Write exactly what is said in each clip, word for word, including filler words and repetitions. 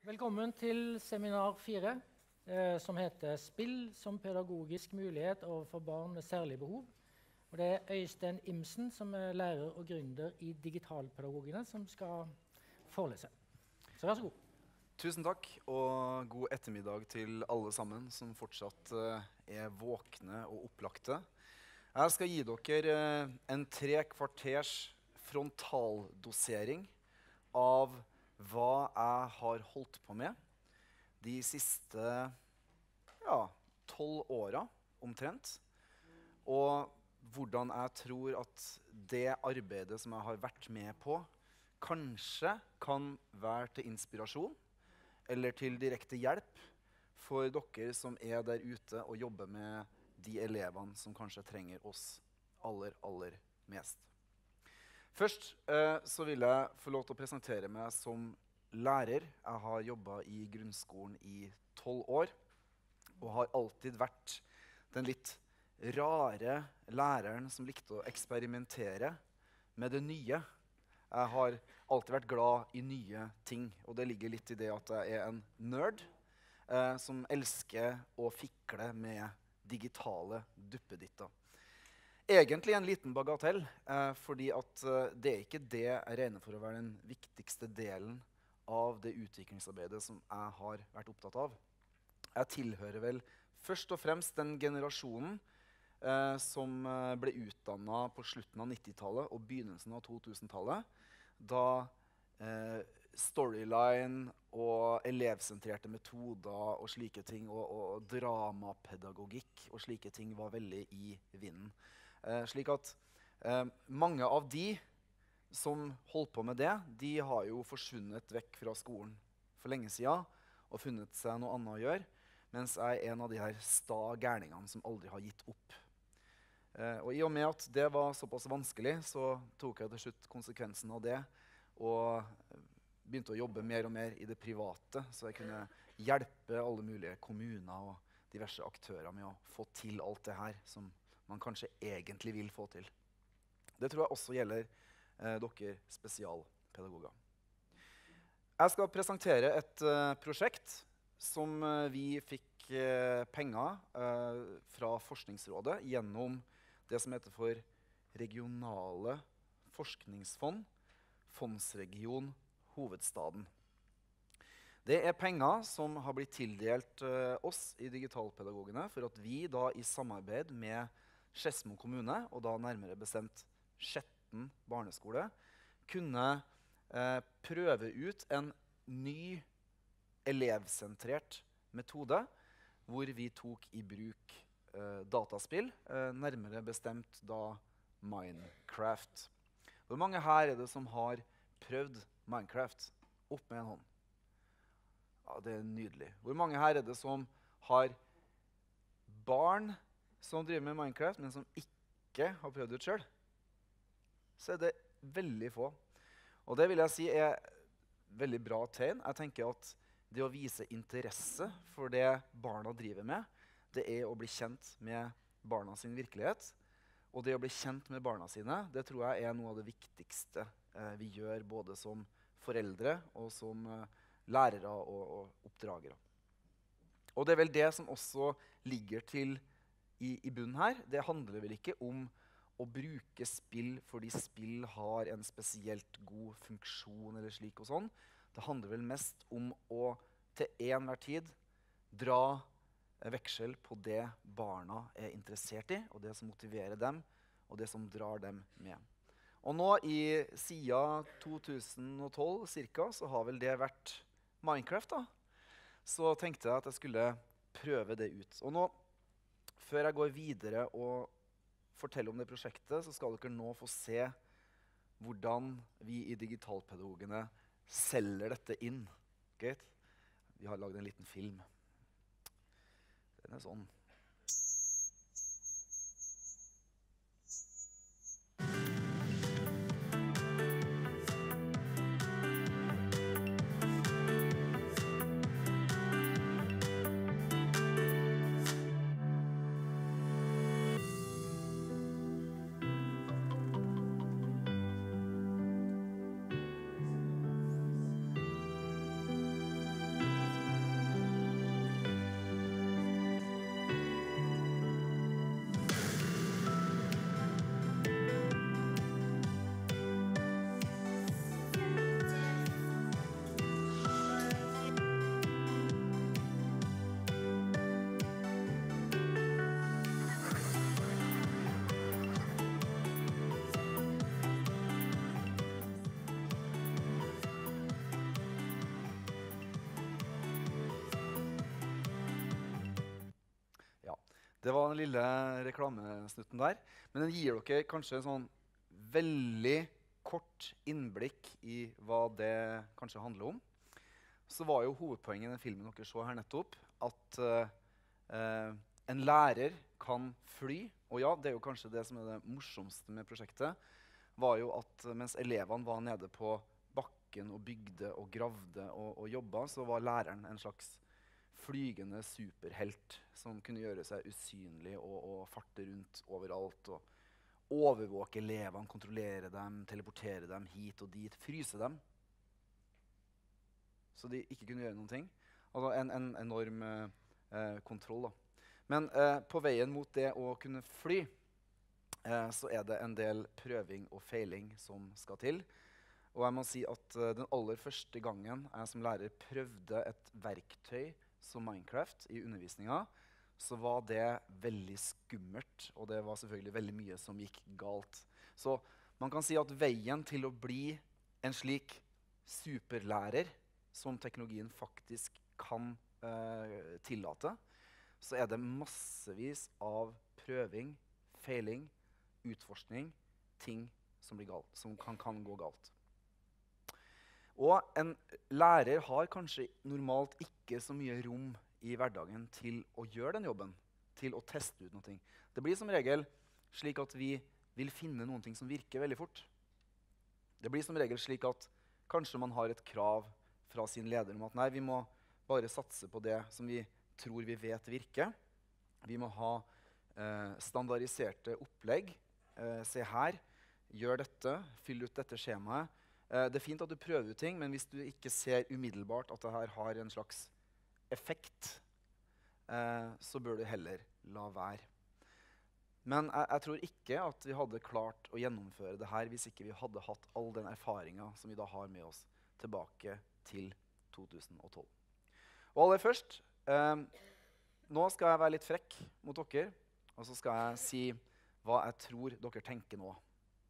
Velkommen til seminar fire, eh, som heter Spill som pedagogisk mulighet overfor barn med særlige behov. Og det er Øystein Imsen, som er lærer og gründer i Digitalpedagogene, som skal forelese. Så vær så god. Tusen takk, og god ettermiddag til alle sammen som fortsatt uh, er våkne og opplagte. Jeg skal gi dere uh, en tre kvarters frontaldosering av hva jeg har holdt på med de siste ja, tolv åra omtrent. Og hvordan jeg tror at det arbeidet som jeg har vært med på, kanskje kan være til inspirasjon eller til direkte hjelp for dere som er der ute og jobber med de elevene som kanskje trenger oss aller, aller mest. Først eh, så vil jeg få lov til å presentere meg som lærer. Jeg har jobbet i grunnskolen i tolv år, og har alltid vært den litt rare læreren som likte å eksperimentere med det nye. Jeg har alltid vært glad i nye ting, og det ligger litt i det at jeg er en nerd eh, som elsker å fikle med digitale duppeditter. Egentlig en liten bagatell, eh, fordi at eh, det er ikke det jeg regner for å være den viktigste delen av det utviklingsarbeidet som jeg har vært opptatt av. Jeg tilhører vel først og fremst den generasjonen eh, som eh, ble utdannet på slutten av nittitallet og begynnelsen av totusentallet, da eh, storyline og elevsentrerte metoder og slike ting, og, og dramapedagogikk og slike ting var veldig i vinden. Eh, slik at eh, mange av de som holdt på med det, de har jo forsvunnet vekk fra skolen for lenge siden og funnet seg noe annet å gjøre, mens jeg er en av de her sta gærningene som aldri har gitt opp. Eh, og i og med at det var såpass vanskelig, så tok jeg til slutt konsekvensen av det og begynte å jobbe mer og mer i det private, så jeg kunne hjelpe alle mulige kommuner og diverse aktører med å få til alt det her som man kanskje egentlig vil få til. Det tror jeg også gjelder eh, dere spesialpedagoger. Jeg skal presentere et uh, prosjekt som uh, vi fikk uh, penger uh, fra Forskningsrådet gjennom det som heter for regionale forskningsfond, Fondsregion Hovedstaden. Det er penger som har blitt tildelt uh, oss i Digitalpedagogene for at vi da i samarbeid med Skedsmo kommune, og da nærmere bestemt Skjetten barneskole, kunne eh, prøve ut en ny elevsentrert metode hvor vi tok i bruk eh, dataspill, eh, nærmere bestemt da Minecraft. Hvor mange her er det som har prøvd Minecraft? Opp med en hånd. Ja, det er nydelig. Hvor mange her er det som har barn som driver med Minecraft, men som ikke har prøvd ut selv? Så er det veldig få. Og det vil jeg si er veldig bra tegn. Jeg tenker at det å vise interesse for det barna driver med, det er å bli kjent med barna sin virkelighet. Og det å bli kjent med barna sine, det tror jeg er noe av det viktigste eh, vi gjør både som foreldre og som eh, lærere og, og oppdragere. Og det er vel det som også ligger til I, i bunnen her. Det handler vel ikke om å bruke spill fordi spill har en spesielt god funksjon eller slik og sånn. Det handler vel mest om å til enhver tid dra veksel på det barna er interessert i, og det som motiverer dem, og det som drar dem med. Og nå i siden to tusen og tolv cirka, så har vel det vært Minecraft da. Så tenkte jeg at jeg skulle prøve det ut. Og nå før jeg går videre og forteller om det prosjektet, så skal dere nå få se hvordan vi i Digitalpedagogene selger dette inn. Okay? Vi har laget en liten film. Den er sånn. Det var den lille reklamesnutten der. Men den gir dere kanskje en sånn veldig kort innblikk i hva det kanskje handler om. Så var jo hovedpoenget i den filmen dere så her nettopp, at uh, uh, en lærer kan fly. Og ja, det er jo kanskje det som er det morsomste med prosjektet, var jo at uh, mens elevene var nede på bakken og bygde og gravde og, og jobba, så var læreren en slags flygende superhelt som kunne gjøre seg usynlig og, og farte rundt overalt. Og overvåke elevene, kontrollere dem, teleportere dem hit og dit, fryse dem. Så de ikke kunne gjøre noen ting. Altså en, en enorm eh, kontroll. Da. Men eh, på veien mot det å kunne fly, eh, så er det en del prøving og feiling som skal til. Og jeg må si at uh, den aller første gangen jeg som lærer prøvde et verktøy som Minecraft i undervisninga, så var det veldig skummelt, og det var selvfølgelig veldig mye som gikk galt. Så man kan si at veien til å bli en slik superlærer, som teknologien faktisk kan uh, tillate, så er det massevis av prøving, feiling, utforskning, ting som, blir galt, som kan, kan gå galt. Og en lærer har kanskje normalt ikke så mye rom i hverdagen til å gjøre den jobben, til å teste ut noe. Det blir som regel slik at vi vil finne noen ting som virker veldig fort. Det blir som regel slik at kanskje man har et krav fra sin leder om at nei, vi må bare satse på det som vi tror vi vet virker. Vi må ha eh, standardiserte opplegg. Eh, se her, gjør dette, fyll ut dette skjemaet. Det er fint at du prøver ut ting, men hvis du ikke ser umiddelbart at dette har en slags effekt, eh, så bør du heller la være. Men jeg, jeg tror ikke at vi hadde klart å gjennomføre det her hvis ikke vi hadde hatt all den erfaringen som vi da har med oss tilbake til to tusen og tolv. Og aller først, eh, nå skal jeg være litt frekk mot dere, og så skal jeg si hva jeg tror dere tenker nå.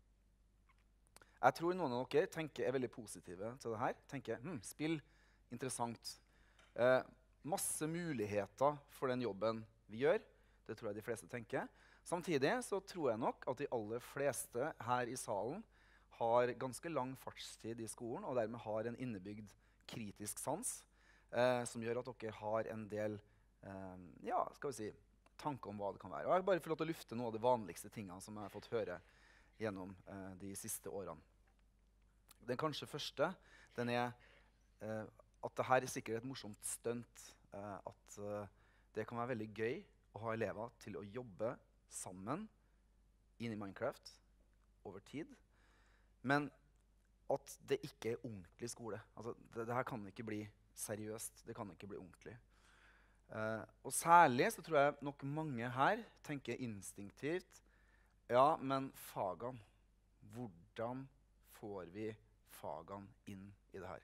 Jeg tror noen av dere tenker er veldig positive til det her. Tenker, hm, spill, interessant. Eh, masse muligheter for den jobben vi gjør. Det tror jeg de fleste tenker. Samtidig så tror jeg nok at de aller fleste her i salen har ganske lang fartstid i skolen, og dermed har en innebygd kritisk sans, eh, som gjør at dere har en del eh, ja, skal vi si, tanker om hva det kan være. Og jeg har bare fått lov til å lufte noen av de vanligste tingene som jeg har fått høre gjennom eh, de siste årene. Den kanskje første, den er eh, at dette er sikkert et morsomt stunt. Eh, at eh, det kan være veldig gøy å ha elever til å jobbe sammen inn i Minecraft over tid. Men at det ikke er ordentlig skole. Altså, det, det her kan ikke bli seriøst. Det kan ikke bli ordentlig. Eh, og særlig så tror jeg nok mange her tenker instinktivt, ja, men fagene, hvordan får vi fagene inn i det her?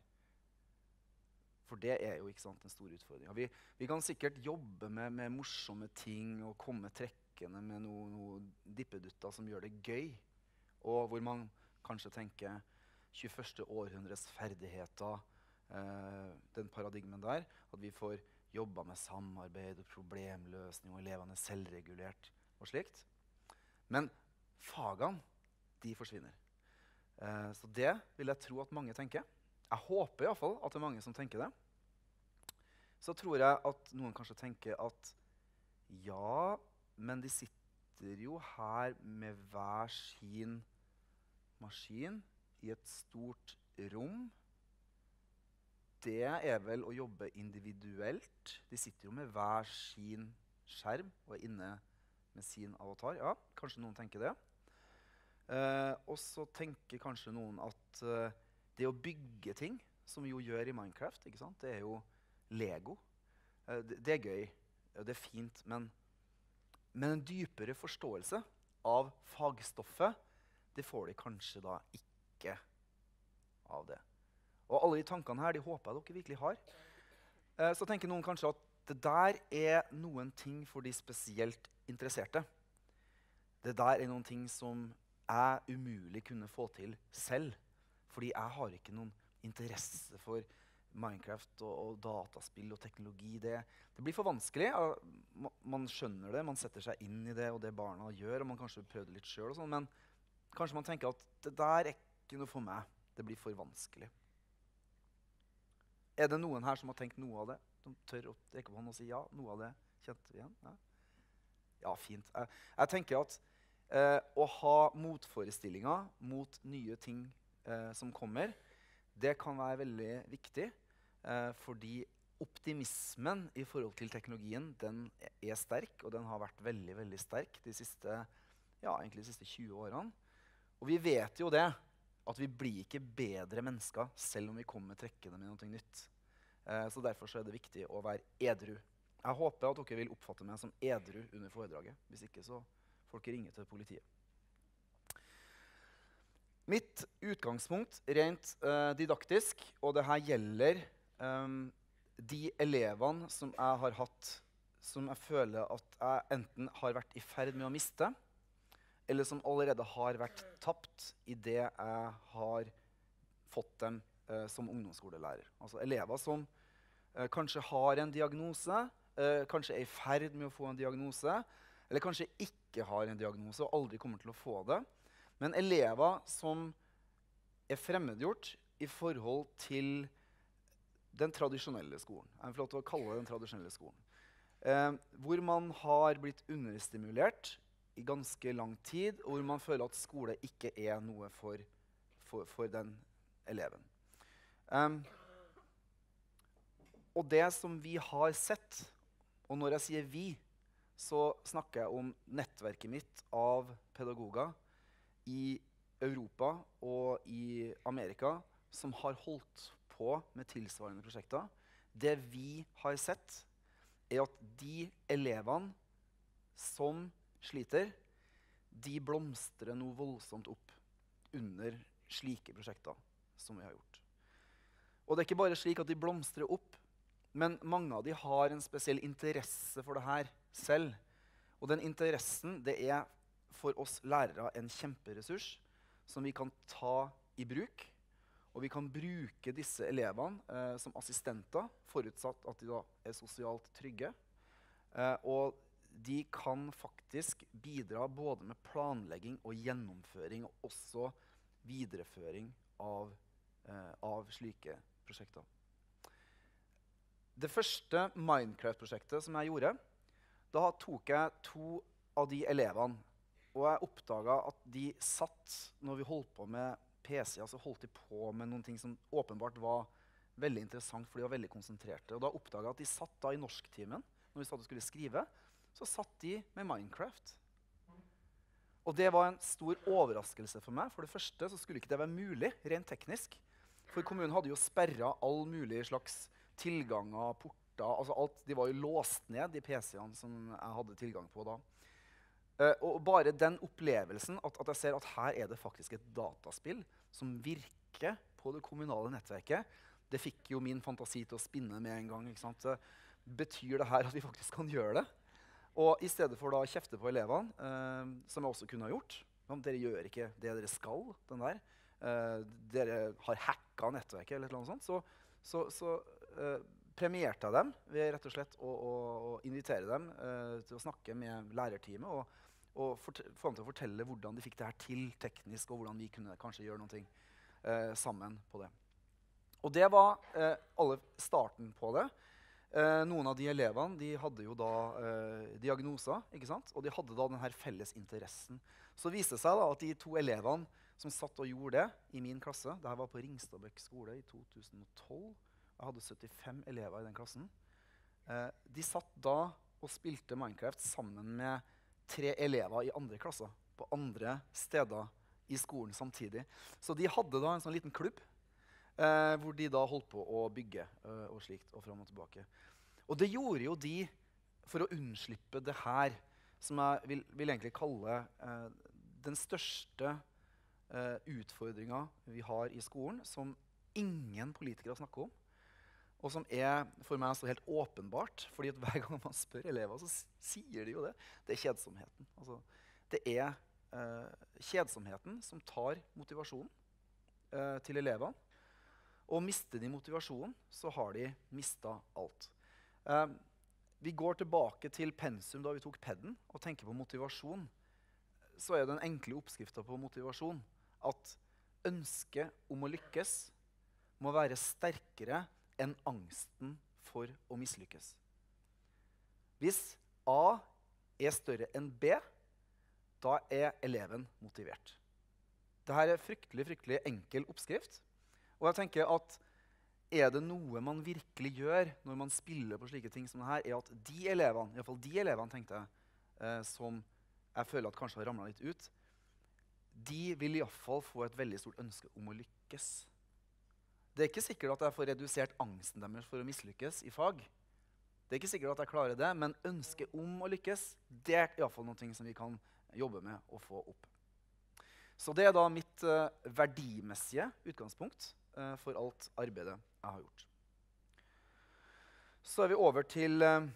For det er jo ikke sant, en stor utfordring. Vi, vi kan sikkert jobbe med, med morsomme ting og komme trekkende med noen noe dippedutter som gjør det gøy, og hvor man kanskje tenker tjueførste århundres ferdigheter, eh, den paradigmen der, at vi får jobba med samarbeid og problemløsning, og elevene er selvregulert og slikt. Men fagene, de forsvinner. Eh, så det vil jeg tro at mange tenker. Jeg håper i hvert fall at det er mange som tenker det. Så tror jeg at noen kanskje tenker at ja, men de sitter jo her med hver sin maskin i et stort rom. Det er vel å jobbe individuelt. De sitter jo med hver sin skjerm og er inne med sin avatar. Ja, kanskje noen tenker det. Uh, og så tenker kanskje noen at uh, det å bygge ting, som vi jo gjør i Minecraft, ikke sant? Det er jo Lego. Uh, det, det er gøy, det er fint, men, men en dypere forståelse av fagstoffet, det får de kanskje da ikke av det. Og alle de tankene her, de håper jeg dere virkelig har. Uh, så tenker noen kanskje at det der er noen ting for de spesielt interesserte. Det der er noen ting som jeg umulig kunne få til selv, fordi jeg har ikke noen interesse for Minecraft og, og dataspill og teknologi, det, det blir for vanskelig. Uh, ma, man skjønner det, man setter seg inn i det og det barna gjør, og man kanskje prøver det litt selv og sånn, men kanskje man tenker at det der er ikke noe for meg. Det blir for vanskelig. Er det noen her som har tenkt noe av det? De tør å trekke på hånden og si ja, noe av det kjente vi igjen. Ja, ja fint. Jeg, jeg tenker at eh, å ha motforestillinger mot nye ting eh, som kommer, det kan være veldig viktig, eh, fordi optimismen i forhold til teknologien, den er sterk, og den har vært veldig, veldig sterk de siste, ja, egentlig de siste tjue årene. Og vi vet jo det, at vi blir ikke bedre mennesker selv om vi kommer trekkende med noe nytt. Eh, så derfor så er det viktig å være edru. Jeg håper at dere vil oppfatte meg som edru under foredraget. Hvis ikke så får dere ringe til politiet. Mitt utgangspunkt rent eh, didaktisk, og det her gjelder eh, de elevene som jeg har hatt, som jeg føler at jeg enten har vært i ferd med å miste, eller som allerede har vært tapt i det jeg har fått dem eh, som ungdomsskolelærer. Altså elever som eh, kanskje har en diagnose, eh, kanskje er i ferd med å få en diagnose, eller kanskje ikke har en diagnose og aldri kommer til å få det. Men elever som er fremmedgjort i forhold til den tradisjonelle skolen. Jeg får lov til å kalle det den tradisjonelle skolen. Eh, hvor man har blitt understimulert i ganske lang tid, og hvor man føler at skole ikke er noe for, for, for den eleven. Um, og det som vi har sett, og når jeg sier vi, så snakker jeg om nettverket mitt av pedagoger i Europa og i Amerika som har holdt på med tilsvarende prosjekter. Det vi har sett, er at de elevene som sliter, de blomstrer noe voldsomt opp under slike prosjekter som vi har gjort. Og det er ikke bare slik at de blomstrer opp, men mange av de har en spesiell interesse for det her selv. Og den interessen, det er for oss lærere en kjemperessurs som vi kan ta i bruk. Og vi kan bruke disse elevene eh, som assistenter, forutsatt at de da er sosialt trygge. Eh, og de kan faktisk bidra både med planlegging og gjennomføring, og også videreføring av, eh, av slike prosjekter. Det første Minecraft-prosjektet som jeg gjorde, da tok jeg to av de elevene, og jeg oppdaget at de satt, når vi holdt på med P C-er, så holdt de på med noen ting som åpenbart var veldig interessant, for de var veldig konsentrerte. Og da oppdaget jeg at de satt da i norsktimen, når vi satt og skulle skrive, så satt de med Minecraft. Og det var en stor overraskelse for meg. For det første så skulle ikke det være mulig, rent teknisk. For kommunen hadde jo sperret all mulig slags tilganger, porter, altså alt. De var jo låst ned, de P C-ene som jeg hadde tilgang på da. Uh, og bare den opplevelsen, at, at jeg ser at her er det faktisk et dataspill som virker på det kommunale nettverket, det fikk jo min fantasi til å spinne med en gang, ikke sant? Så betyr det her at vi faktisk kan gjøre det? Og i stedet for da å kjefte på elevene, eh, som jeg også kunne ha gjort, om dere gjør ikke det dere skal, den der, eh, dere har hacka nettverket eller noe sånt, så, så, så eh, premierte jeg dem ved rett og slett å, å, å invitere dem eh, til å snakke med lærerteamet og, og få dem til å fortelle hvordan de fikk det her til teknisk, og hvordan vi kunne kanskje gjøre noe eh, sammen på det. Og det var eh, alle starten på det. Eh, noen av de elevene de hadde jo da eh, diagnoser, ikke sant? Og de hadde da denne felles interessen. Så viste det seg da at de to elevene som satt og gjorde det i min klasse, det her var på Ringstadbøk skole i to tusen og tolv, jeg hadde syttifem elever i den klassen, eh, de satt da og spilte Minecraft sammen med tre elever i andre klasser, på andre steder i skolen samtidig. Så de hadde da en sånn liten klubb, Eh, hvor de da holdt på å bygge eh, og slikt, og frem og tilbake. Og det gjorde jo de for å unnslippe det her, som jeg vil, vil egentlig kalle eh, den største eh, utfordringen vi har i skolen, som ingen politikere snakker om, og som er for meg så helt åpenbart, fordi at hver gang man spør elever, så sier de jo det. Det er kjedsomheten. Altså, det er eh, kjedsomheten som tar motivasjonen eh, til elevene. Og mister de motivasjonen, så har de mistet alt. Eh, vi går tilbake til pensum da vi tok pedden, og tenker på motivasjon. Så er den enkle oppskriften på motivasjon at ønsket om å lykkes må være sterkere enn angsten for å mislykkes. Hvis A er større enn B, da er eleven motivert. Dette er fryktelig, fryktelig enkel oppskrift. Og jeg tenker at er det noe man virkelig gjør når man spiller på slike ting som dette, er at de elevene, i hvert fall de elevene tenkte jeg, eh, som jeg føler at kanskje har ramlet litt ut, de vil i hvert fall få et veldig stort ønske om å lykkes. Det er ikke sikkert at jeg får redusert angsten deres for å mislykkes i fag. Det er ikke sikkert at jeg klarer det, men ønsket om å lykkes, det er i hvert fall noe som vi kan jobbe med å få opp. Så det er da mitt uh, verdimessige utgangspunkt uh, for alt arbeidet jeg har gjort. Så er vi over til uh,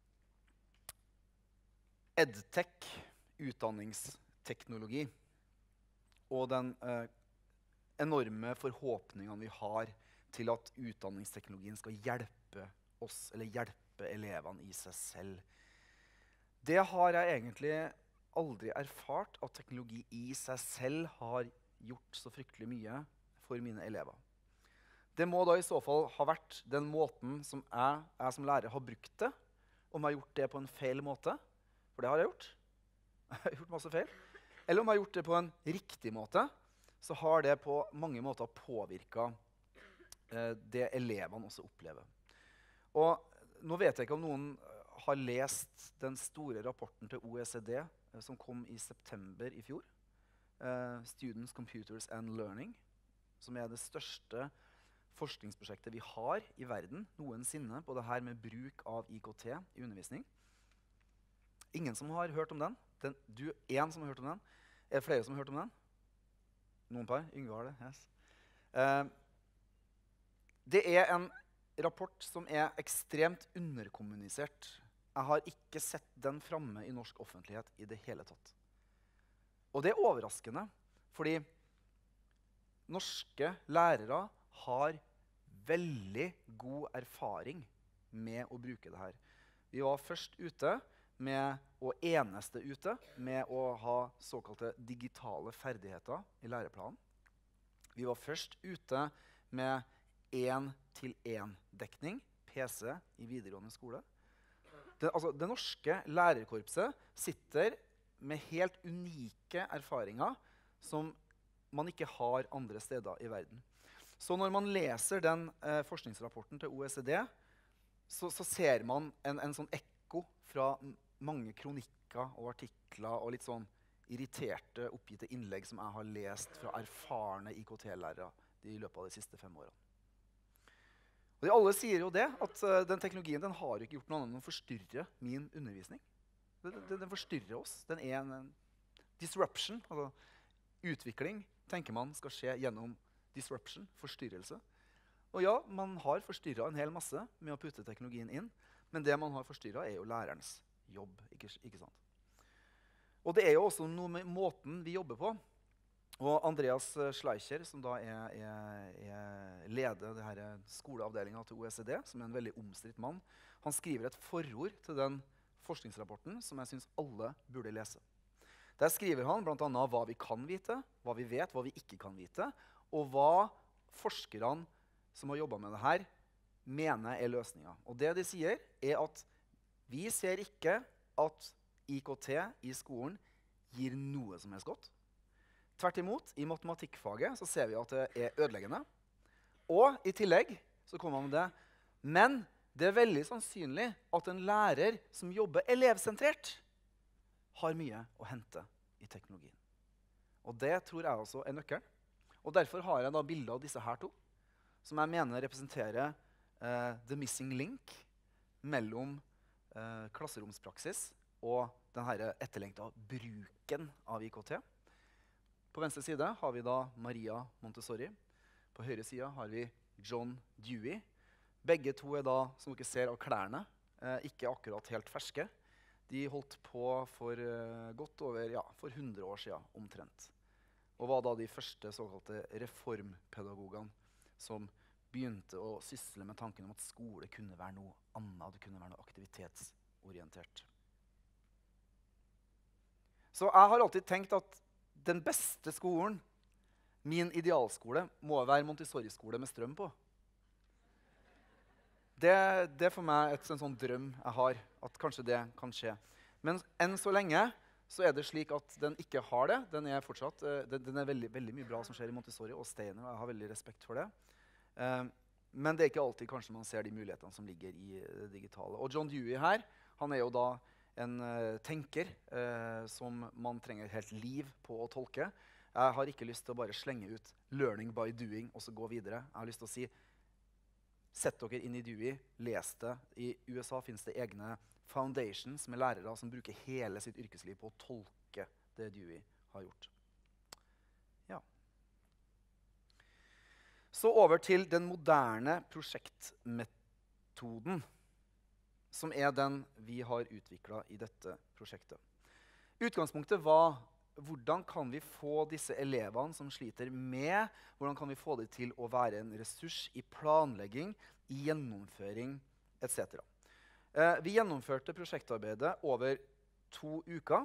EdTech, utdanningsteknologi, og den uh, enorme forhåpningene vi har til at utdanningsteknologien skal hjelpe oss, eller hjelpe elevene i seg selv. Det har jeg egentlig aldri erfart at teknologi i seg selv har gjort så fryktelig mye for mine elever. Det må da i så fall ha vært den måten som jeg, jeg som lærer har brukt det, om jeg har gjort det på en feil måte, for det har jeg gjort. Jeg har gjort masse feil. Eller om jeg har gjort det på en riktig måte, så har det på mange måter påvirket eh, det elevene også opplever. Og nå vet jeg ikke om noen har lest den store rapporten til O E C D eh, som kom i september i fjor. Eh, Students, Computers and Learning, som er det største forskningsprosjektet vi har i verden noensinne på det her med bruk av I K T i undervisning. Ingen som har hørt om den? den du, en som har hørt om den? Er det flere som har hørt om den? Noen par? Yngve har det. Yes. Eh, det er en rapport som er ekstremt underkommunisert. Jeg har ikke sett den framme i norsk offentlighet i det hele tatt. Og det er overraskende, fordi norske lærere har veldig god erfaring med å bruke det her. Vi var først ute med, og eneste ute, med å ha såkalte digitale ferdigheter i læreplanen. Vi var først ute med én-til-én-dekning, P C i videregående skole. Det, altså, det norske lærerkorpset sitter med helt unike erfaringer som man ikke har andre steder i verden. Så når man leser den eh, forskningsrapporten til O E C D, så, så ser man en, en sånn ekko fra mange kronikker og artikler og litt sånn irriterte, oppgitte innlegg som jeg har lest fra erfarne I K T-lærere i løpet av de siste fem årene. Og de alle sier jo det, at uh, den teknologien den har ikke gjort noe annet enn å forstyrre min undervisning. Den, den, den forstyrrer oss. Den er en, en disruption, altså utvikling, tenker man skal skje gjennom disruption, forstyrrelse. Og ja, man har forstyrret en hel masse med å putte teknologien inn, men det man har forstyrret er jo lærerens jobb, ikke, ikke sant? Og det er jo også noe med måten vi jobber på. Og Andreas Schleicher, som da er, er, er leder det her skoleavdelingen til O E C D, som er en veldig omstridt mann, han skriver et forord til den forskningsrapporten som jeg synes alle burde lese. Der skriver han blant annet hva vi kan vite, hva vi vet, hva vi ikke kan vite, og hva forskerne som har jobbet med det her, mener er løsninger. Og det de sier er at vi ser ikke at I K T i skolen gir noe som helst godt. Tvert imot, i matematikkfaget så ser vi at det er ødeleggende. Og i tillegg så kommer man med det. Men det er veldig sannsynlig at en lærer som jobber elevsentrert har mye å hente i teknologien. Og det tror jeg også er nøkkelen. Og derfor har jeg da bilder av disse her to, som jeg mener representerer uh, the missing link mellom uh, klasseromspraksis og denne etterlengta bruken av I K T. På venstre side har vi da Maria Montessori. På høyre side har vi John Dewey. Begge to er da, som dere ser av klærne, eh, ikke akkurat helt ferske. De holdt på for eh, godt over, ja, for hundre år siden omtrent. Og var da de første såkalte reformpedagogene som begynte å sysle med tanken om at skole kunne være noe annet, det kunne være noe aktivitetsorientert. Så jeg har alltid tenkt at den beste skolen, min idealskole, må være Montessori-skole med strøm på. Det, det er for meg et, en sånn drøm jeg har, at kanskje det kan skje. Men enn så lenge så er det slik at den ikke har det. Den er fortsatt, uh, den, den er veldig, veldig mye bra som skjer i Montessori og Steiner, og jeg har veldig respekt for det. Uh, men det er ikke alltid kanskje man ser de mulighetene som ligger i det digitale. Og John Dewey her, han er jo da en uh, tenker uh, som man trenger helt liv på å tolke. Jeg har ikke lyst til å bare slenge ut 'learning by doing' og så gå videre. Jeg har lyst til å si, sett dere inn i Dewey, les det. I U S A finnes det egne foundations med lærere som bruker hele sitt yrkesliv på å tolke det Dewey har gjort. Ja. Så over til den moderne prosjektmetoden, som er den vi har utviklet i dette prosjektet. Utgangspunktet var hvordan kan vi få disse elevene som sliter med, hvordan kan vi få dem til å være en ressurs i planlegging, i gjennomføring, et cetera. Eh, vi gjennomførte prosjektarbeidet over to uker.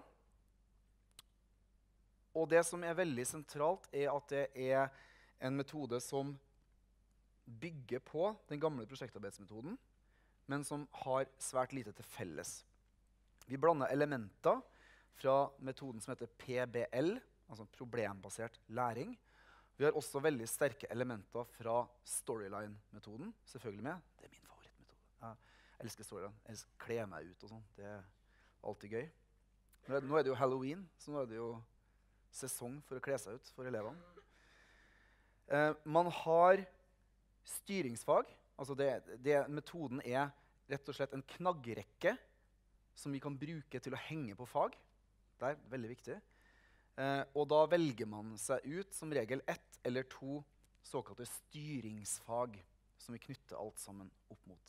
Og det som er veldig sentralt, er at det er en metode som bygger på den gamle prosjektarbeidsmetoden, men som har svært lite til felles. Vi blander elementer fra metoden som heter P B L, altså problembasert læring. Vi har også veldig sterke elementer fra storyline-metoden, selvfølgelig med. Det er min favorittmetode. Jeg elsker storyline. Jeg kler meg ut og sånn. Det er alltid gøy. Nå er, nå er det jo Halloween, så nå er det jo sesong for å kle seg ut for elevene. Eh, man har styringsfag. Altså det, det, metoden er rett og slett en knaggrekke som vi kan bruke til å henge på fag. Det er veldig viktig. Eh, og da velger man seg ut som regel ett eller to såkalte styringsfag som vi knytter alt sammen opp mot.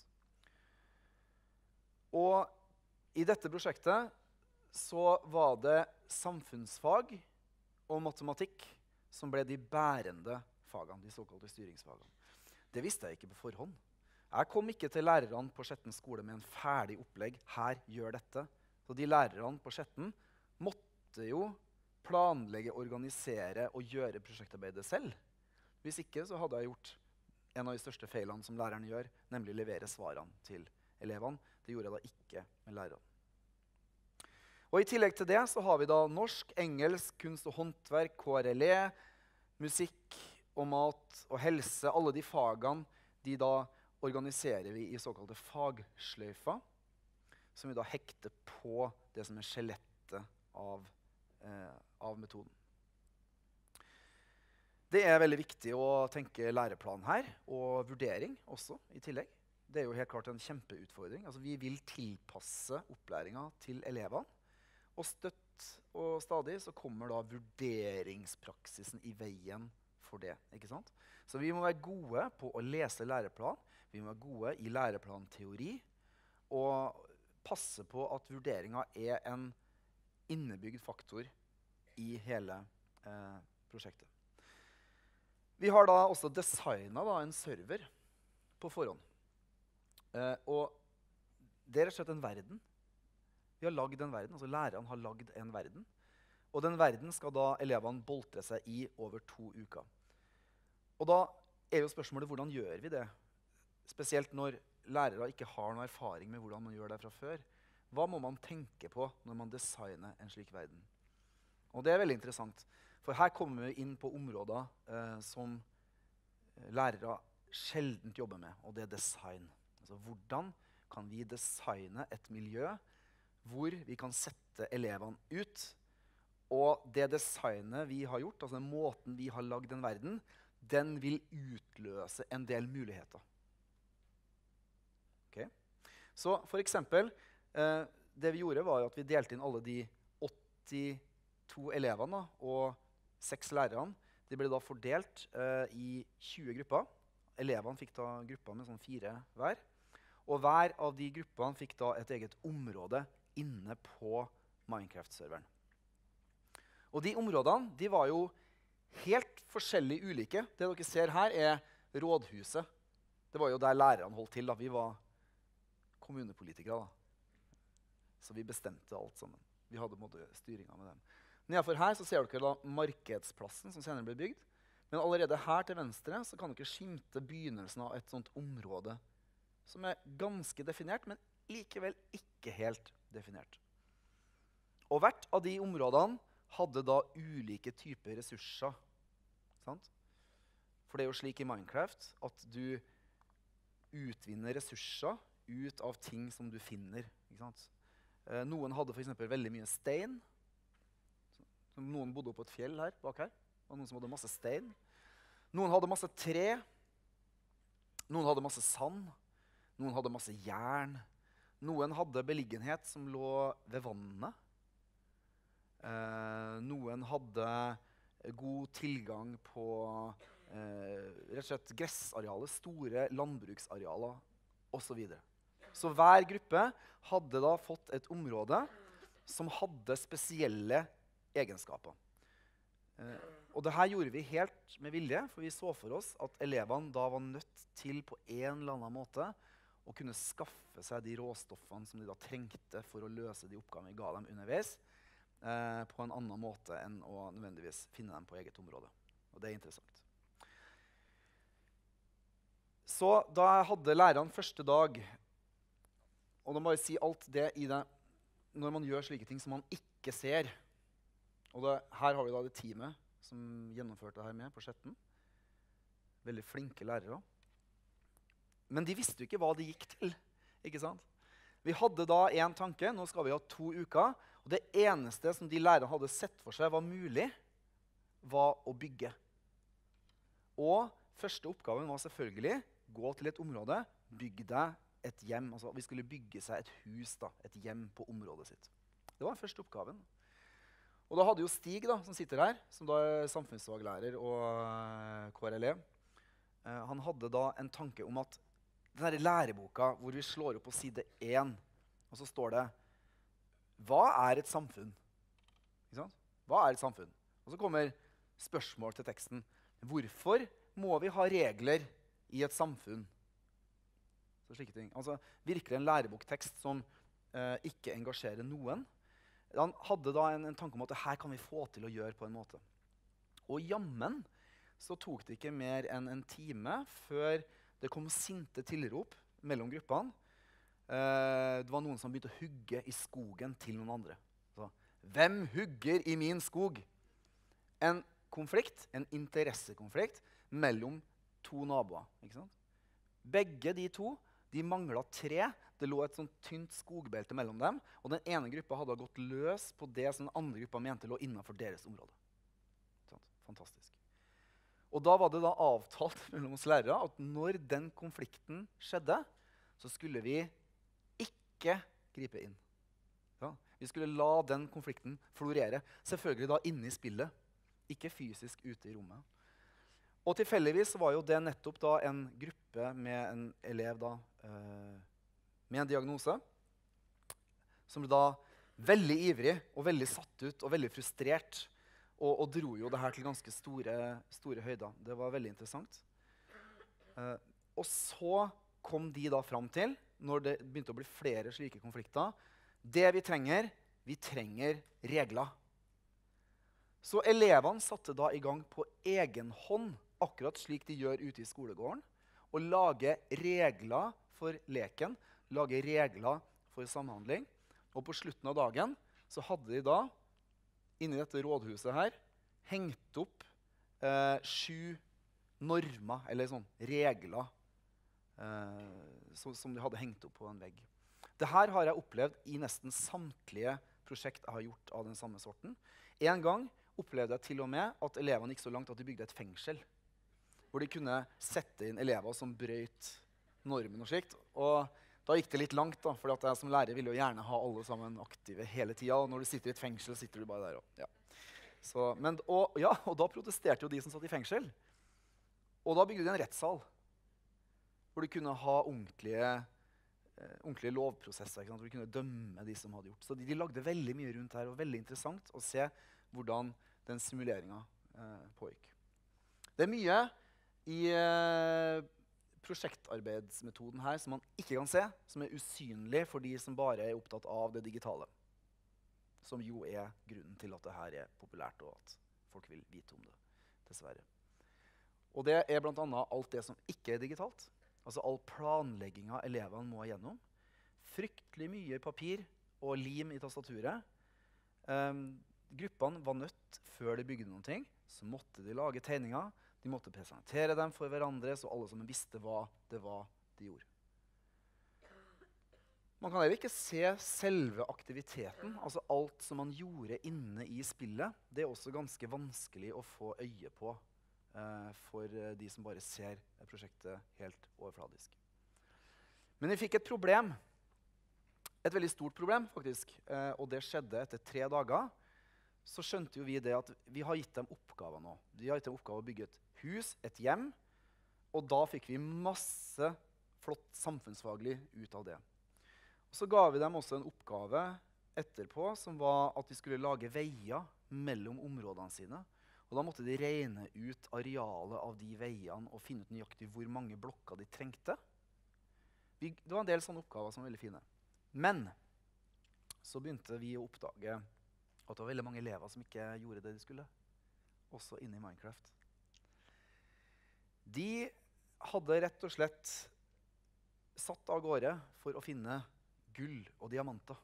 Og i dette prosjektet så var det samfunnsfag og matematikk som ble de bærende fagene, de såkalte styringsfagene. Det visste jeg ikke på forhånd. Jeg kom ikke til lærerne på Skjetten skole med en ferdig opplegg. Her, gjør dette. Så de lærerne på Skjetten måtte jo planlegge, organisere og gjøre prosjektarbeidet selv. Hvis ikke så hadde jeg gjort en av de største feilene som læreren gjør, nemlig levere svarene til elevene. Det gjorde jeg da ikke med lærerne. Og i tillegg til det så har vi da norsk, engelsk, kunst og håndverk, K R L E, musikk og mat og helse. Alle de fagene de da organiserer vi i såkalte fagsløyfer, som vi da hekter på det som er skjelettet av, eh, av metoden. Det er veldig viktig å tenke læreplan her, og vurdering også i tillegg. Det er jo helt klart en kjempeutfordring. Altså, vi vil tilpasse opplæringen til elevene, og støtt og stadig så kommer da vurderingspraksisen i veien for det, ikke sant? Så vi må være gode på å lese læreplan, vi må være gode i læreplanteori, og passe på at vurderingen er en innebygd faktor i hele eh, prosjektet. Vi har da også designet da, en server på forhånd. Eh, og det er rett og slett en verden. Vi har lagd en verden, altså læreren har lagd en verden. Og den verden skal da elevene boltre seg i over to uker. Og da er jo spørsmålet, hvordan gjør vi det? Spesielt når lærere ikke har noen erfaring med hvordan man gjør det fra før. Hva må man tenke på når man designer en slik verden? Og det er veldig interessant, for her kommer vi inn på områder eh, som lærere sjelden jobber med, og det er design. Altså, hvordan kan vi designe et miljø hvor vi kan sette elevene ut, og det designet vi har gjort, altså den måten vi har lagd en verden, den vil utløse en del muligheter. Okay. Så for eksempel, eh, det vi gjorde var at vi delte inn alle de åttito elevene og seks lærerne. De ble da fordelt eh, i tjue grupper. Elevene fikk da grupper med sånn fire hver. Og hver av de gruppene fikk da et eget område inne på Minecraft-serveren. Og de områdene de var jo helt forskjellig ulike. Det dere ser her er rådhuset Det var jo der lærerne holdt til. Da. Vi var kommunepolitikere. Da. Så vi bestemte alt sammen. Vi hadde måte, styringa med dem. Nedenfor her så ser dere da markedsplassen som senere ble bygd. Men allerede her til venstre så kan dere skimte begynnelsen av et sånt område som er ganske definert, men likevel ikke helt definert. Og hvert av de områdene hadde da ulike typer ressurser. Sant? For det er jo slik i Minecraft at du utvinner ressurser ut av ting som du finner. Ikke sant? Eh, noen hadde for eksempel veldig mye stein. Noen bodde på et fjell her, bak her. Og noen som hadde masse stein. Noen hadde masse tre. Noen hadde masse sand. Noen hadde masse jern. Noen hadde beliggenhet som lå ved vannet. Eh, noen hadde god tilgang på eh, rett og slett gressarealer, store landbruksarealer og så videre. Så hver gruppe hadde da fått et område som hadde spesielle egenskaper. Eh, og dette gjorde vi helt med vilje, for vi så for oss at elevene da var nødt til på en eller annen måte å kunne skaffe seg de råstoffene som de da trengte for å løse de oppgavene vi ga dem underveis, eh, på en annen måte enn å nødvendigvis finne dem på eget område. Og det er interessant. Så da jeg hadde læreren første dag, og da må jeg si alt det i det, når man gjør slike ting som man ikke ser. Og det, her har vi da det teamet som gjennomførte det her med på Skjetten. Veldig flinke lærere. Men de visste jo ikke hva det gikk til, ikke sant? Vi hadde da en tanke, nå skal vi ha to uker, og det eneste som de lærerne hadde sett for seg var mulig, var å bygge. Og første oppgaven var selvfølgelig gå til et område, bygg deg et hjem. Altså vi skulle bygge seg et hus, da, et hjem på området sitt. Det var den første oppgaven. Og da hadde jo Stig, da, som sitter her, som da er samfunnsfaglærer og uh, K R L E, uh, han hadde da en tanke om at den der læreboka hvor vi slår opp på side én, og så står det hva er et samfunn? Ikke sant? Hva er et samfunn? Og så kommer spørsmål til teksten. Hvorfor må vi ha regler i et samfunn? Så slike ting. Altså virkelig en læreboktekst som uh, ikke engasjerer noen. Han hadde da en, en tanke om at det her kan vi få til å gjøre på en måte. Og jammen så tok det ikke mer enn en time før det kom sinte tilrop mellom gruppene. Eh, det var noen som begynte å hugge i skogen til noen andre. Så, hvem hugger i min skog? En konflikt, en interessekonflikt mellom to naboer. Ikke sant? Begge de to, de manglet tre. Det lå et sånt tynt skogbelte mellom dem, og den ene gruppa hadde gått løs på det som den andre gruppa mente lå innenfor deres område. Sånn, fantastisk. Og da var det da avtalt mellom oss lærere at når den konflikten skjedde, så skulle vi ikke gripe inn. Ja, vi skulle la den konflikten florere. Selvfølgelig da inne i spillet, ikke fysisk ute i rommet. Og tilfeldigvis var jo det nettopp da en gruppe med en elev da, eh, med en diagnose, som ble da veldig ivrig og veldig satt ut og veldig frustrert, og, og dro jo det her til ganske store, store høyder. Det var veldig interessant. Eh, og så kom de da fram til, når det begynte å bli flere slike konflikter, det vi trenger, vi trenger regler. Så elevene satte da i gang på egen hånd, akkurat slik de gjør ute i skolegården, og lage regler for leken, lage regler for samhandling. Og på slutten av dagen så hadde de da, inni dette rådhuset her, hengt opp eh, sju normer, eller sånn regler, eh, som, som de hadde hengt opp på en vegg. Dette har jeg opplevd i nesten samtlige prosjekt jeg har gjort av den samme sorten. En gang opplevde jeg til og med at elevene gikk så langt at de bygde et fengsel, hvor de kunne sette inn elever som brøt normen og slikt. Og da gikk det litt langt, da, for jeg som lærer ville jo gjerne ha alle sammen aktive hele tiden. Og når du sitter i et fengsel, sitter du bare der. Og, ja. Så, men, og, ja, og da protesterte jo de som satt i fengsel. Og da bygde de en rettssal, hvor de kunne ha ordentlige, eh, ordentlige lovprosesser, ikke sant? Hvor de kunne dømme de som hadde gjort. Så de, de lagde veldig mye rundt her, og veldig interessant å se hvordan den simuleringen eh, pågikk. Det er mye i eh, prosjektarbeidsmetoden her som man ikke kan se, som er usynlig for de som bare er opptatt av det digitale. Som jo er grunnen til at det her er populært, og at folk vil vite om det, dessverre. Og det er blant annet alt det som ikke er digitalt. Altså all planleggingen elevene må gjennom. Fryktelig mye papir og lim i tastaturet. Um, gruppene var nødt, før de bygde noen ting, så måtte de lage tegninger. De måtte presentere dem for hverandre, så alle som visste hva det var de gjorde. Man kan heller ikke se selve aktiviteten, altså alt som man gjorde inne i spillet. Det er også ganske vanskelig å få øye på eh, for de som bare ser prosjektet helt overfladisk. Men vi fikk et problem, et veldig stort problem faktisk, eh, og det skjedde etter tre dager. Så skjønte jo vi det at vi har gitt dem oppgaver nå. Vi har gitt dem oppgave å bygge et hus, et hjem, og da fikk vi masse flott samfunnsfaglig ut av det. Og så ga vi dem også en oppgave etterpå, som var at de skulle lage veier mellom områdene sine. Og da måtte de regne ut arealet av de veiene og finne ut nøyaktig hvor mange blokker de trengte. Vi, det var en del sånne oppgaver som var veldig fine. Men så begynte vi å oppdage at det var veldig mange elever som ikke gjorde det de skulle, også inne i Minecraft. De hadde rett og slett satt av gårde for å finne gull og diamanter.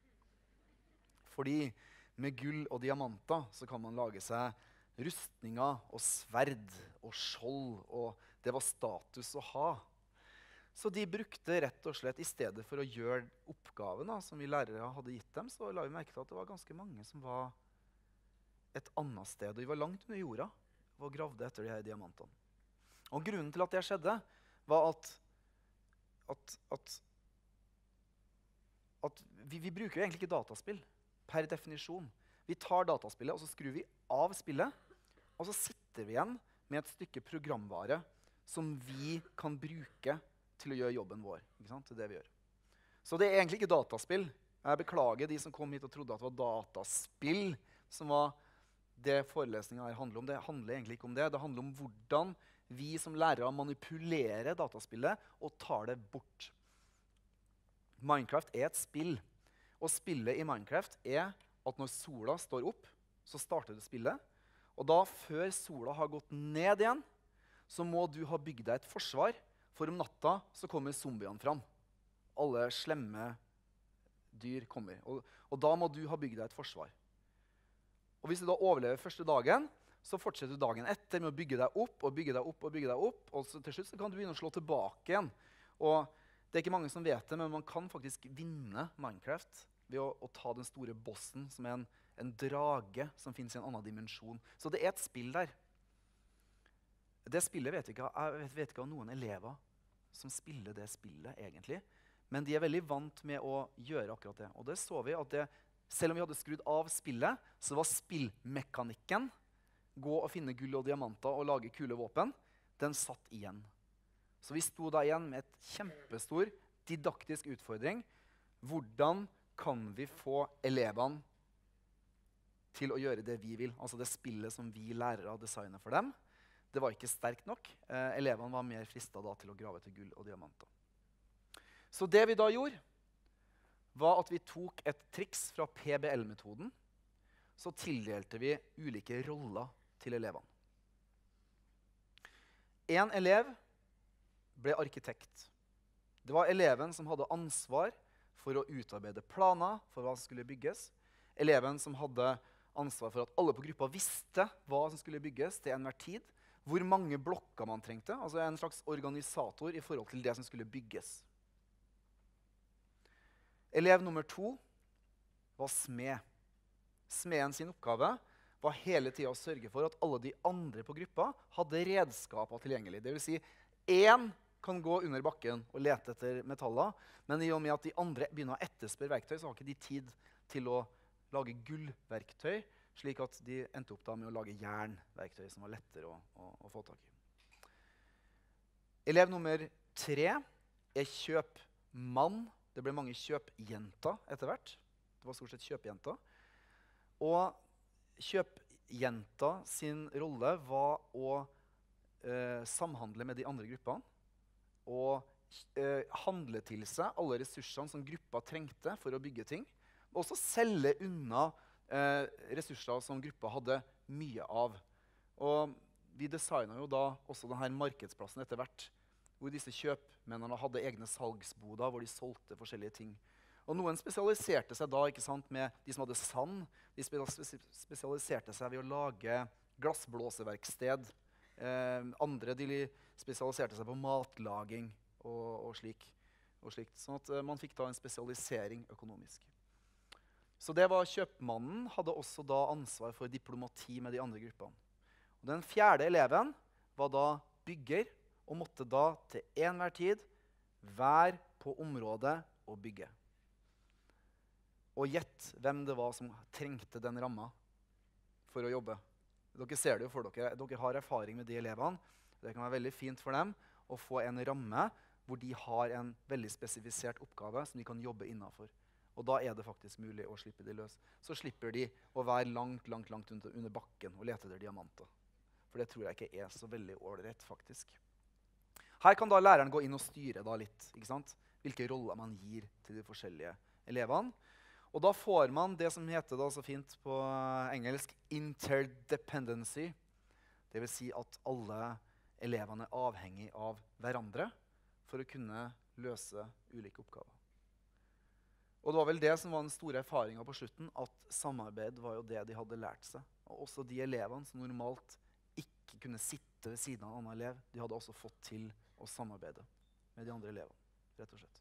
Fordi med gull og diamanter så kan man lage seg rustninger og sverd og skjold, og det var status å ha. Så de brukte rett og slett, i stedet for å gjøre oppgaven da, som vi lærere hadde gitt dem, så la vi merke til at det var ganske mange som var et annet sted. Og de var langt under jorda og gravde etter de her diamantene. Og grunnen til at det skjedde, var at, at, at, at vi, vi bruker jo egentlig ikke dataspill per definisjon. Vi tar dataspillet, og så skrur vi av spillet, og så sitter vi igjen med et stykke programvare som vi kan bruke til å gjøre jobben vår. Ikke sant? Det er det vi gjør. Så det er egentlig ikke dataspill. Jeg beklager de som kom hit og trodde at det var dataspill som var det forelesningen her handler om. Det handler egentlig ikke om det. Det handler om hvordan vi som lærere manipulerer dataspillet og tar det bort. Minecraft er et spill. Og spillet i Minecraft er at når sola står opp, så starter det spillet. Og da, før sola har gått ned igjen, så må du ha bygd deg et forsvar. For om natta så kommer zombiene fram. Alle slemme dyr kommer. Og, og da må du ha bygd deg et forsvar. Og hvis du da overlever første dagen, så fortsetter du dagen etter med å bygge deg opp og bygge deg opp og bygge deg opp. Og så til slutt så kan du begynne å slå tilbake igjen. Og det er ikke mange som vet det, men man kan faktisk vinne Minecraft ved å, å ta den store bossen, som er en, en drage som finnes i en annen dimensjon. Så det er et spill der. Det spillet vet jeg ikke, jeg vet, vet ikke av noen elever som spiller det spillet egentlig. Men de er veldig vant med å gjøre akkurat det. Og det så vi at det, selv om vi hadde skrudd av spillet, så var spillmekanikken, gå og finne gull og diamanter og lage kule våpen, den satt igjen. Så vi sto da igjen med et kjempestor didaktisk utfordring. Hvordan kan vi få elevene til å gjøre det vi vil? Altså det spillet som vi lærere designer for dem. Det var ikke sterkt nok. Eh, elevene var mer fristet da til å grave etter gull og diamanter. Så det vi da gjorde, var at vi tok et triks fra P B L-metoden. Så tildelte vi ulike roller til elevene. En elev ble arkitekt. Det var eleven som hadde ansvar for å utarbeide planer for hva som skulle bygges. Eleven som hadde ansvar for at alle på gruppa visste hva som skulle bygges til enhver tid. Hvor mange blokker man trengte, altså en slags organisator i forhold til det som skulle bygges. Elev nummer to var smed. Smeden sin oppgave var hele tiden å sørge for at alle de andre på gruppa hadde redskaper tilgjengelig. Det vil si, én kan gå under bakken og lete etter metaller, men i og med at de andre begynner å etterspørre verktøy, så har ikke de tid til å lage gullverktøy, slik at de endte opp da med å lage jernverktøy som var lettere å, å, å få tak i. Elev nummer tre er kjøpmann. Det ble mange kjøpjenter etter hvert. Det var stort sett kjøpjenter. Og kjøpjenta sin rolle var å eh, samhandle med de andre gruppene. å eh, handle til seg alle ressursene som gruppa trengte for å bygge ting, og også selge unna eh, ressurser som gruppa hadde mye av. Og vi designet jo da også denne markedsplassen etter hvert, hvor disse kjøpmennene hadde egne salgsboder, hvor de solgte forskjellige ting. Og noen spesialiserte seg da, ikke sant, med de som hadde sand, de spesialiserte seg ved å lage glassblåseverksted. Eh, andre de spesialiserte seg på matlaging og, og, slik, og slikt. Sånn at eh, man fikk da en spesialisering økonomisk. Så det var kjøpmannen hadde også da ansvar for diplomati med de andre gruppene. Og den fjerde eleven var da bygger, og måtte da til enhver tid være på området og bygge. Og gjett hvem det var som trengte den ramma for å jobbe. Dere ser det jo for dere. Dere har erfaring med de elevene. Det kan være veldig fint for dem å få en ramme hvor de har en veldig spesifisert oppgave som de kan jobbe innenfor. Og da er det faktisk mulig å slippe de løs. Så slipper de å være langt, langt, langt under, under bakken og lete etter diamanter. For det tror jeg ikke er så veldig ålreit, faktisk. Her kan da læreren gå inn og styre da litt, ikke sant? Hvilke roller man gir til de forskjellige elevene. Og da får man det som heter da så fint på engelsk interdependency. Det vil si at alle elevene er avhengig av hverandre for å kunne løse ulike oppgaver. Og det var vel det som var den store erfaringen på slutten, at samarbeid var jo det de hadde lært seg. Og også de elevene som normalt ikke kunne sitte ved siden av en annen elev, de hadde også fått til å samarbeide med de andre elevene, rett og slett.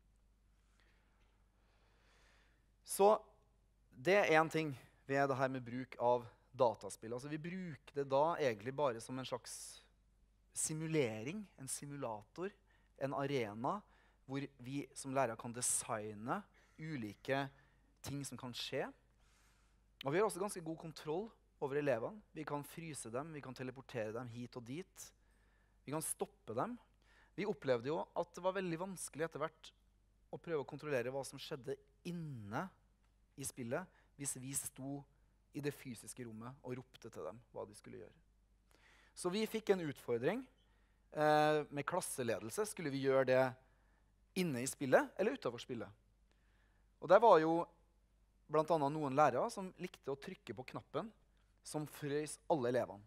Så det er en ting ved det her med bruk av dataspill. Altså vi bruker det da egentlig bare som en slags simulering, en simulator, en arena hvor vi som lærere kan designe ulike ting som kan skje. Og vi har også ganske god kontroll over elevene. Vi kan fryse dem, vi kan teleportere dem hit og dit. Vi kan stoppe dem. Vi opplevde jo at det var veldig vanskelig etter hvert å prøve å kontrollere hva som skjedde inne i spillet, hvis vi sto i det fysiske rommet og ropte til dem hva de skulle gjøre. Så vi fikk en utfordring eh, med klasseledelse. Skulle vi gjøre det inne i spillet eller utenfor spillet? Og der var jo blant annet noen lærere som likte å trykke på knappen som frøs alle elevene.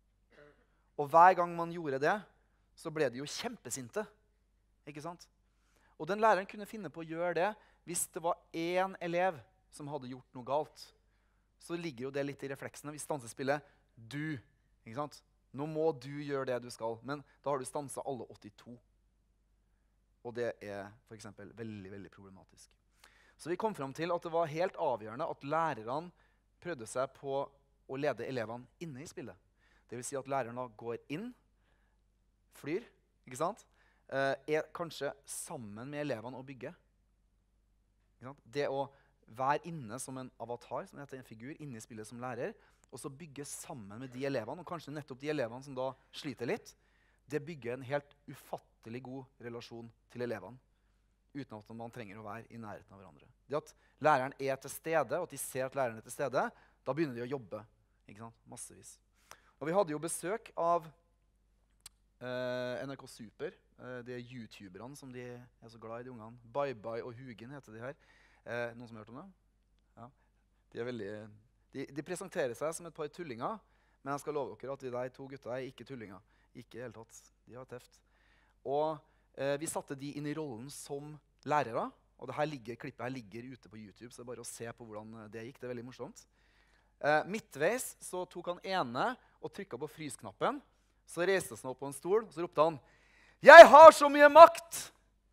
Og hver gang man gjorde det, så ble de jo kjempesinte. Ikke sant? Og den læreren kunne finne på å gjøre det hvis det var én elev som hadde gjort noe galt. Så ligger jo det litt i refleksene. Vi stanser spillet du. Ikke sant? Nå må du gjøre det du skal. Men da har du stanset alle åttito. Og det er for eksempel veldig, veldig problematisk. Så vi kom frem til at det var helt avgjørende at lærerne prøvde seg på å lede elevene inne i spillet. Det vil si at læreren da går inn, flyr, ikke sant? Eh, er kanskje sammen med elevene og bygger. Ikke sant? Det å være inne som en avatar, som heter en figur, inne i spillet som lærer, og så bygge sammen med de elevene, og kanskje nettopp de elevene som da sliter litt, det bygger en helt ufattelig god relasjon til elevene, uten at man trenger å være i nærheten av hverandre. Det at læreren er til stede, og at de ser at læreren er til stede, da begynner de å jobbe, ikke sant? Massevis. Og vi hadde jo besøk av eh, N R K Super, eh, de youtuberne som de er så glad i, de ungene. Bye Bye og Hugen heter de her. Eh, noen som har hørt om det? Ja. De, er veldig, de, de presenterer seg som et par tullinger, men jeg skal love dere at de der to gutta er ikke tullinger. Ikke i hele tatt. De har teft. Og eh, vi satte de inn i rollen som lærere, og det her ligger, klippet her ligger ute på YouTube, så det er bare å se på hvordan det gikk. Det er veldig morsomt. Eh, midtveis så tok han ene og trykket på frysknappen, så reiste han seg opp på en stol, og så ropte han, «Jeg har så mye makt!»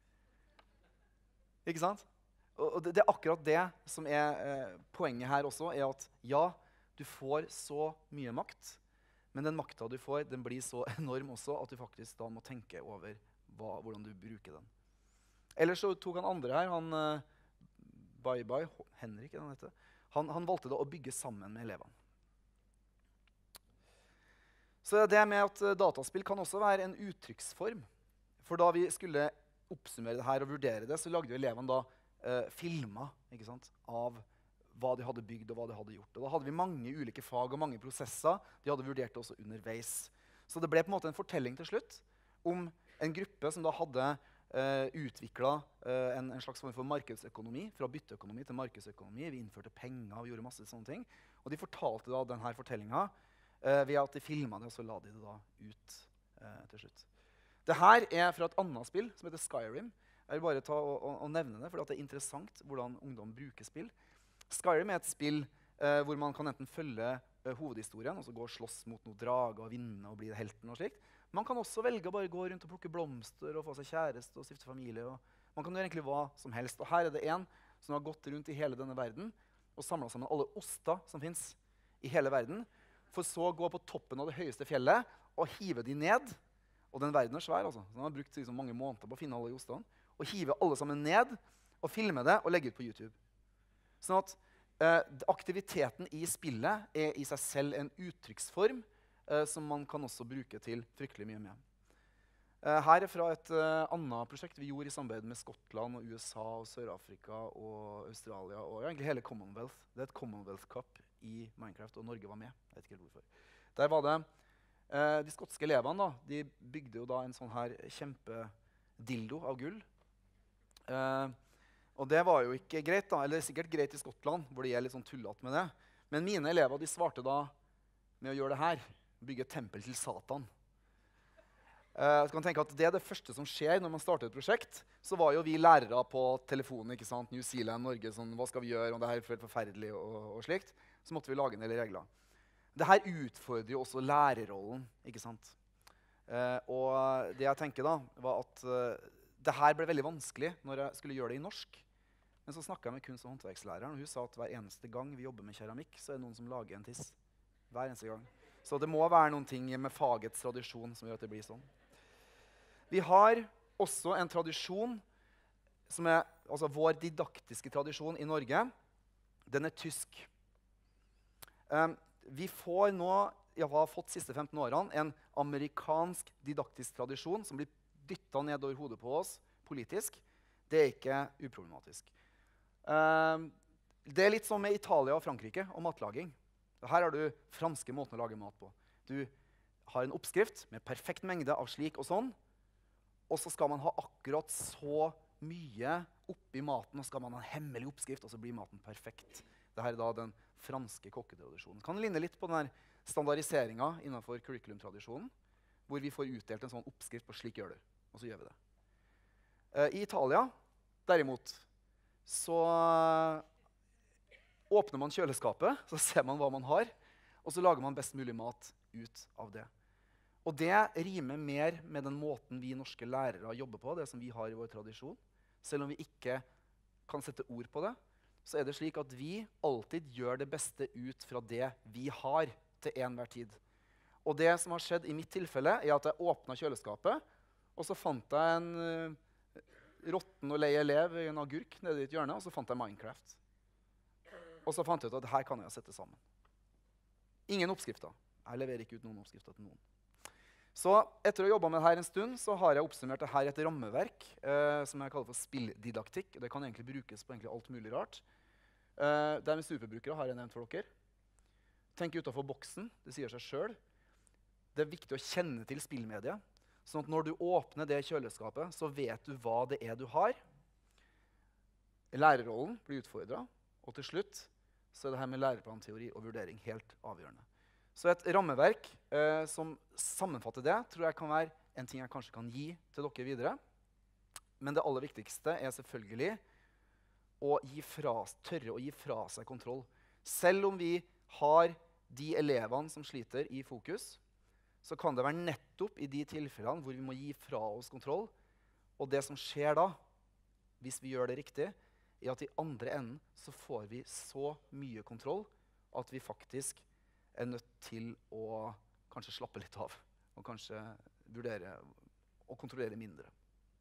Ikke sant? Og det, det er akkurat det som er eh, poenget her også, er at ja, du får så mye makt, men den makta du får, den blir så enorm også at du faktisk da må tenke over hva, hvordan du bruker den. Ellers så tok han andre her, han eh, Bye Bye, Henrik, han, heter. Han, han valgte da å bygge sammen med elevene. Så det med at uh, dataspill kan også være en uttrykksform. For da vi skulle oppsummere det her og vurdere det, så lagde jo elevene da uh, filmer, ikke sant, av hva de hadde bygd og hva de hadde gjort. Og da hadde vi mange ulike fag og mange prosesser. De hadde vurdert det også underveis. Så det ble på en måte en fortelling til slutt om en gruppe som da hadde uh, utviklet uh, en, en slags form for markedsøkonomi, fra bytteøkonomi til markedsøkonomi. Vi innførte penger og gjorde masse sånne ting. Og de fortalte da denne fortellingen uh, ved at de filmet det, og så la de det da ut uh, til slutt. Dette er fra et annet spill som heter Skyrim. Jeg vil bare ta og, og, og nevne det, for det er interessant hvordan ungdom bruker spill. Skyrim er et spill uh, hvor man kan enten følge uh, hovedhistorien, og så gå og slåss mot noen drager og vinne og bli helten og slikt. Man kan også velge å bare gå rundt og plukke blomster og få seg kjæreste og stifte familie. Og man kan gjøre egentlig hva som helst. Og her er det en som har gått rundt i hele denne verden og samlet sammen alle oster som finnes i hele verden, for så å gå på toppen av det høyeste fjellet og hive de ned. Og den verden er svær, altså. Så han har brukt liksom, mange måneder på å finne alle ostene. Og hive alle sammen ned og filme det og legge ut på YouTube. Sånn at eh, aktiviteten i spillet er i seg selv en uttrykksform eh, som man kan også bruke til fryktelig mye med. Eh, her er fra et eh, annet prosjekt vi gjorde i samarbeid med Skottland og U S A og Sør-Afrika og Australia og egentlig hele Commonwealth. Det er et Commonwealth Cup i Minecraft, og Norge var med. Jeg vet ikke helt hvorfor. Der var det eh, de skotske elevene, da, de bygde jo da en sånn her kjempedildo av gull. Uh, og det var jo ikke greit da, eller sikkert greit i Skottland, hvor de er litt sånn tullet med det. Men mine elever, de svarte da med å gjøre det her, bygge et tempel til Satan. Uh, så kan tenke at det er det første som skjer når man starter et prosjekt. Så var jo vi lærere på telefonen, ikke sant, New Zealand, Norge, sånn, hva skal vi gjøre, og det her er forferdelig og, og slikt. Så måtte vi lage en del regler. Det her utfordrer jo også lærerrollen, ikke sant. Uh, og det jeg tenker da, var at uh, det her ble veldig vanskelig når jeg skulle gjøre det i norsk. Men så snakket jeg med kunst- og håndverkslæreren, og hun sa at hver eneste gang vi jobber med keramikk, så er det noen som lager en tiss. Hver eneste gang. Så det må være noen ting med fagets tradisjon som gjør at det blir sånn. Vi har også en tradisjon som er altså vår didaktiske tradisjon i Norge. Den er tysk. Um, vi får nå, jeg har fått de siste femten årene, en amerikansk didaktisk tradisjon som blir dyttet ned over hodet på oss politisk. Det er ikke uproblematisk. Uh, det er litt som med Italia og Frankrike og matlaging. Her har du franske måten å lage mat på. Du har en oppskrift med perfekt mengde av slik og sånn, og så skal man ha akkurat så mye oppi maten, og skal man ha en hemmelig oppskrift, og så blir maten perfekt. Dette er da den franske kokketradisjonen. Kan ligne litt på den standardiseringen innenfor curriculum-tradisjonen, hvor vi får utdelt en sånn oppskrift på slik gjør du. Og så gjør vi det. Uh, I Italia, derimot, så uh, åpner man kjøleskapet, så ser man hva man har, og så lager man best mulig mat ut av det. Og det rimer mer med den måten vi norske lærere jobber på, det som vi har i vår tradisjon. Selv om vi ikke kan sette ord på det, så er det slik at vi alltid gjør det beste ut fra det vi har til enhver tid. Og det som har skjedd i mitt tilfelle, er at jeg åpnet kjøleskapet, og så fant jeg en uh, råtten og lei elev i en agurk nede i et hjørne, og så fant jeg Minecraft. Og så fant jeg ut at her kan jeg sette sammen. Ingen oppskrifter. Jeg leverer ikke ut noen oppskrifter til noen. Så etter å ha jobbet med dette en stund, så har jeg oppsummert dette i et rammeverk uh, som jeg kaller for spilldidaktikk. Det kan egentlig brukes på egentlig alt mulig rart. Uh, det er med superbrukere, har jeg nevnt for dere. Tenk utenfor boksen, det sier seg selv. Det er viktig å kjenne til spillmediet. Sånn at når du åpner det kjøleskapet, så vet du hva det er du har. Lærerrollen blir utfordret, og til slutt så er det her med læreplanteori og vurdering helt avgjørende. Så et rammeverk eh, som sammenfatter det, tror jeg kan være en ting jeg kanskje kan gi til dere videre. Men det aller viktigste er selvfølgelig å gi fra, tørre å gi fra seg kontroll. Selv om vi har de elevene som sliter i fokus, så kan det være nettopp i de tilfellene hvor vi må gi fra oss kontroll. Og det som skjer da, hvis vi gjør det riktig, er at i andre enden så får vi så mye kontroll at vi faktisk er nødt til å kanskje slappe litt av, og kanskje vurdere å kontrollere mindre.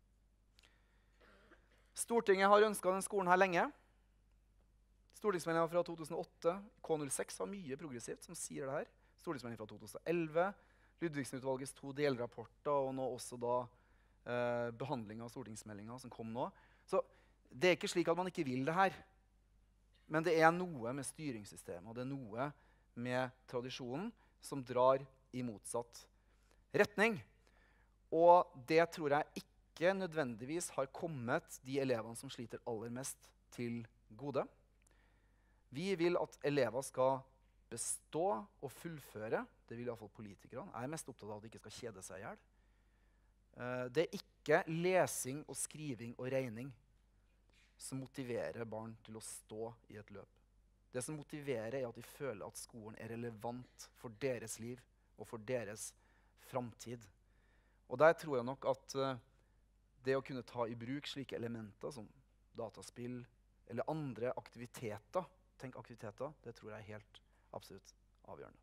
Stortinget har ønsket denne skolen her lenge. Stortingsmeldingen fra to tusen og åtte, K null seks, har mye progressivt som sier det her. Stortingsmeldingen fra to tusen og elleve, Ludvigsen-utvalgets to delrapporter, og nå også da eh, behandling av stortingsmeldingen som kom nå. Så det er ikke slik at man ikke vil det her, men det er noe med styringssystemet, og det er noe med tradisjonen som drar i motsatt retning. Og det tror jeg ikke nødvendigvis har kommet de elevene som sliter aller mest til gode. Vi vil at elever skal bestå og fullføre. Det vil i hvert fall politikerne. Jeg er mest opptatt av at de ikke skal kjede seg i hjel. Uh, det er ikke lesing og skriving og regning som motiverer barn til å stå i et løp. Det som motiverer er at de føler at skolen er relevant for deres liv og for deres framtid. Og der tror jeg nok at uh, det å kunne ta i bruk slike elementer som dataspill eller andre aktiviteter, tenk aktiviteter, det tror jeg er helt absolutt avgjørende.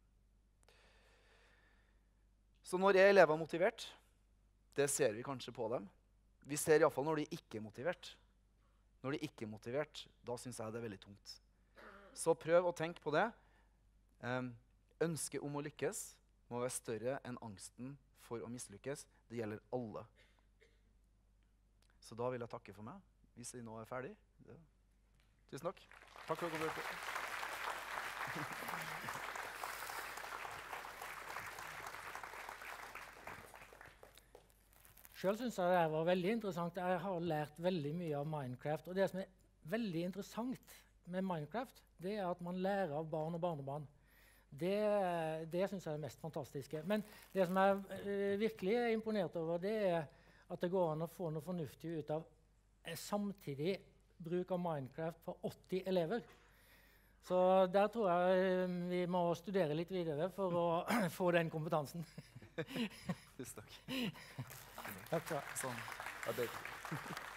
Så når er elever motivert? Det ser vi kanskje på dem. Vi ser i hvert fall når de ikke er motivert. Når de ikke er motivert, da synes jeg det er veldig tungt. Så prøv å tenke på det. Um, ønsket om å lykkes må være større enn angsten for å mislykkes. Det gjelder alle. Så da vil jeg takke for meg, hvis vi nå er ferdig. Det. Tusen takk. Takk for at du hørte på. Selv synes jeg det var veldig interessant. Jeg har lært veldig mye av Minecraft. Og det som er veldig interessant med Minecraft, det er at man lærer av barn og barnebarn. Det, det synes jeg er det mest fantastiske. Men det som jeg uh, virkelig er imponert over, det er at det går an å få noe fornuftig ut av eh, samtidig bruk av Minecraft for åtti elever. Så der tror jeg uh, vi må studere litt videre for å få den kompetansen. Tusen takk. Takk skal du ha. Sånn. Ja, det.